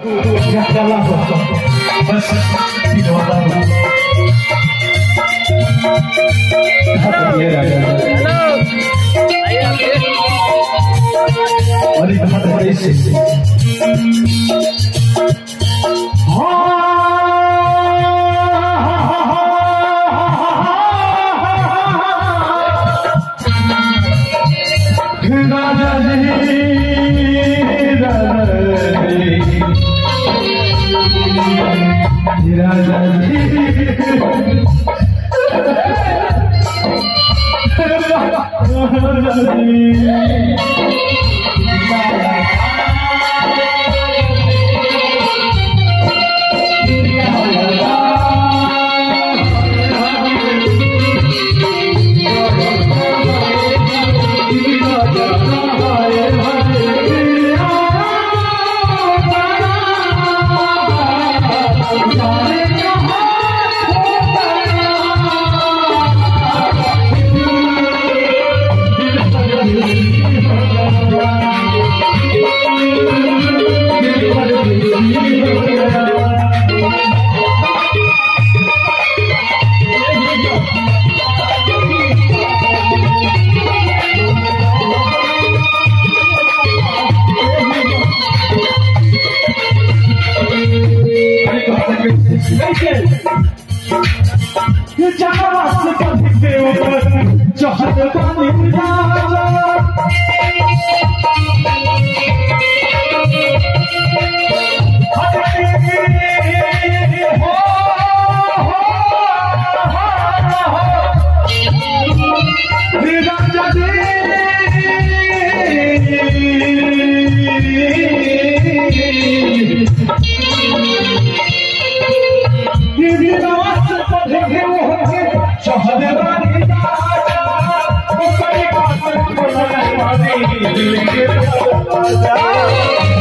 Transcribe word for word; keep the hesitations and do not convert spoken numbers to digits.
बस तीनों बताओ ये राजा हेलो आइए और इधर बड़े से राजा जी राजा जी ये जहाँ से कभी के ऊपर चाहत पानी दिल के